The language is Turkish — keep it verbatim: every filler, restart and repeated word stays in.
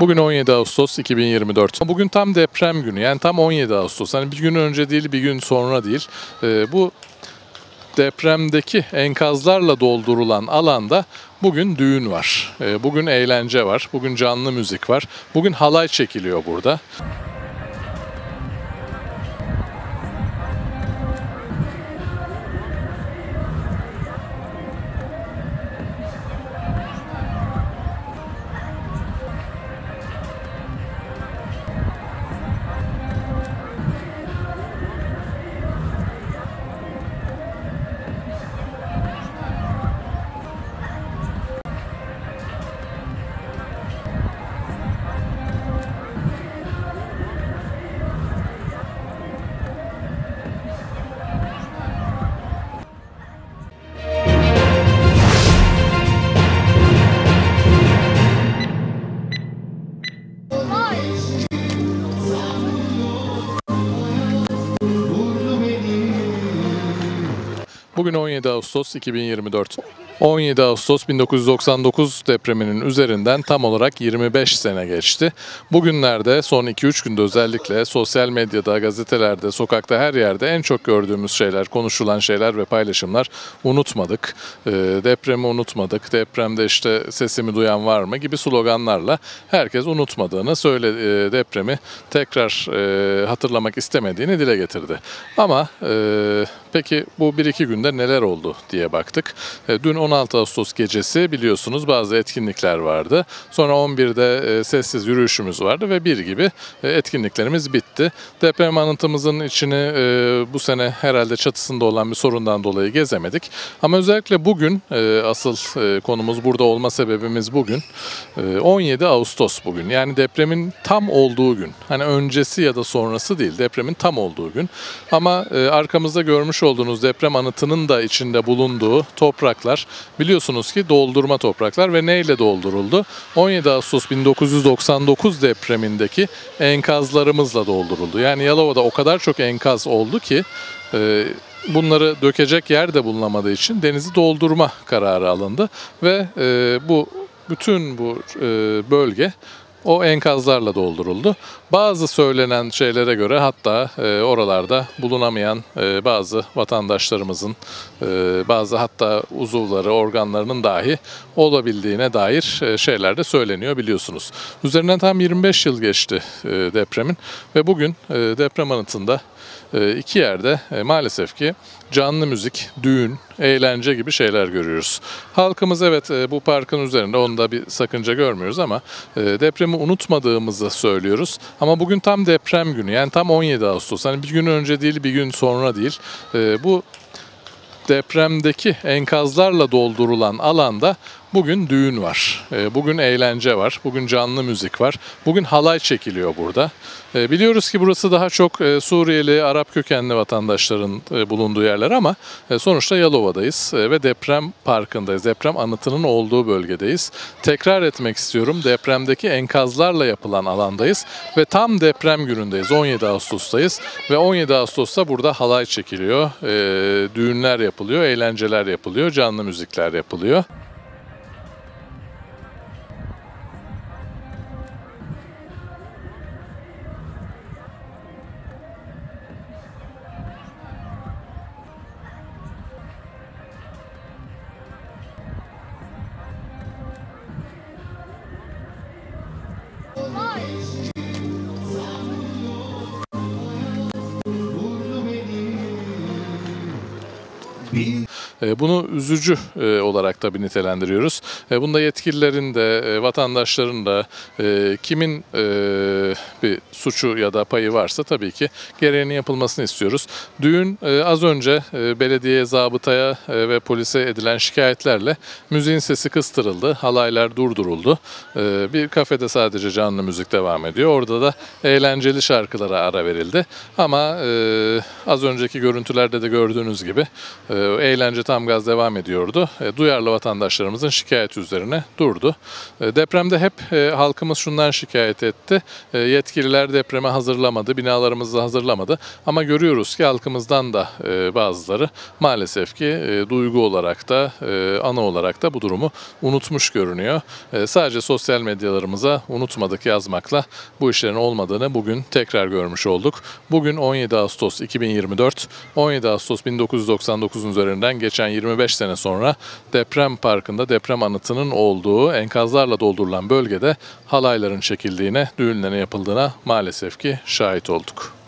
Bugün on yedi Ağustos iki bin yirmi dört. Bugün tam deprem günü, yani tam on yedi Ağustos. Hani bir gün önce değil, bir gün sonra değil. Ee, bu depremdeki enkazlarla doldurulan alanda bugün düğün var. Ee, bugün eğlence var. Bugün canlı müzik var. Bugün halay çekiliyor burada. Bugün on yedi Ağustos iki bin yirmi dört. on yedi Ağustos bin dokuz yüz doksan dokuz depreminin üzerinden tam olarak yirmi beş sene geçti. Bugünlerde son iki üç günde özellikle sosyal medyada, gazetelerde, sokakta her yerde en çok gördüğümüz şeyler, konuşulan şeyler ve paylaşımlar unutmadık. E, depremi unutmadık, depremde işte sesimi duyan var mı gibi sloganlarla herkes unutmadığını, söyle e, depremi tekrar e, hatırlamak istemediğini dile getirdi. Ama e, peki bu bir iki günde neler oldu diye baktık. E, dün on altı Ağustos gecesi biliyorsunuz bazı etkinlikler vardı. Sonra on birde e, sessiz yürüyüşümüz vardı ve bir gibi e, etkinliklerimiz bitti. Deprem anıtımızın içini e, bu sene herhalde çatısında olan bir sorundan dolayı gezemedik. Ama özellikle bugün e, asıl e, konumuz burada olma sebebimiz bugün. E, on yedi Ağustos bugün. Yani depremin tam olduğu gün. Hani öncesi ya da sonrası değil, depremin tam olduğu gün. Ama e, arkamızda görmüş olduğunuz deprem anıtının da içinde bulunduğu topraklar biliyorsunuz ki doldurma topraklar ve neyle dolduruldu? on yedi Ağustos bin dokuz yüz doksan dokuz depremindeki enkazlarımızla dolduruldu. Yani Yalova'da o kadar çok enkaz oldu ki e, bunları dökecek yer de bulunamadığı için denizi doldurma kararı alındı ve e, bu bütün bu e, bölge o enkazlarla dolduruldu. Bazı söylenen şeylere göre hatta e, oralarda bulunamayan e, bazı vatandaşlarımızın e, bazı hatta uzuvları, organlarının dahi olabildiğine dair e, şeyler de söyleniyor biliyorsunuz. Üzerinden tam yirmi beş yıl geçti e, depremin ve bugün e, deprem anıtında e, iki yerde e, maalesef ki canlı müzik, düğün, eğlence gibi şeyler görüyoruz. Halkımız evet e, bu parkın üzerinde, onda bir sakınca görmüyoruz ama e, depremi unutmadığımızı söylüyoruz. Ama bugün tam deprem günü, yani tam on yedi Ağustos. Hani bir gün önce değil, bir gün sonra değil. E, bu depremdeki enkazlarla doldurulan alanda bugün düğün var, bugün eğlence var, bugün canlı müzik var, bugün halay çekiliyor burada. Biliyoruz ki burası daha çok Suriyeli, Arap kökenli vatandaşların bulunduğu yerler ama sonuçta Yalova'dayız ve deprem parkındayız, deprem anıtının olduğu bölgedeyiz. Tekrar etmek istiyorum, depremdeki enkazlarla yapılan alandayız ve tam deprem günündeyiz, on yedi Ağustos'tayız ve on yedi Ağustos'ta burada halay çekiliyor, düğünler yapılıyor, eğlenceler yapılıyor, canlı müzikler yapılıyor. Bunu üzücü olarak da bir nitelendiriyoruz. Bunda yetkililerin de, vatandaşların da kimin bir suçu ya da payı varsa tabii ki gereğinin yapılmasını istiyoruz. Düğün az önce belediyeye, zabıtaya ve polise edilen şikayetlerle müziğin sesi kıstırıldı, halaylar durduruldu. Bir kafede sadece canlı müzik devam ediyor. Orada da eğlenceli şarkılara ara verildi. Ama az önceki görüntülerde de gördüğünüz gibi eğlence tam tam gaz devam ediyordu. E, duyarlı vatandaşlarımızın şikayeti üzerine durdu. E, depremde hep e, halkımız şundan şikayet etti. E, yetkililer depreme hazırlamadı, binalarımızı hazırlamadı. Ama görüyoruz ki halkımızdan da e, bazıları maalesef ki e, duygu olarak da, e, ana olarak da bu durumu unutmuş görünüyor. E, sadece sosyal medyalarımıza unutmadık yazmakla bu işlerin olmadığını bugün tekrar görmüş olduk. Bugün on yedi Ağustos iki bin yirmi dört, on yedi Ağustos bin dokuz yüz doksan dokuzun üzerinden geçen yirmi beş sene sonra deprem parkında deprem anıtının olduğu enkazlarla doldurulan bölgede halayların çekildiğine, düğünlerin yapıldığına maalesef ki şahit olduk.